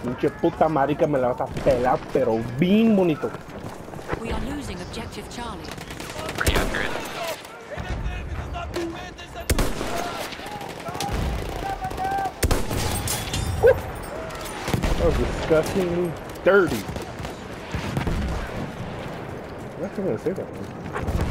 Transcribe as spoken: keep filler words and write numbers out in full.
Pinche puta marica, me la vas a pelar, pero bien bonito. We are losing objective Charlie. Pretty accurate. That was disgustingly dirty. I'm not gonna say that one.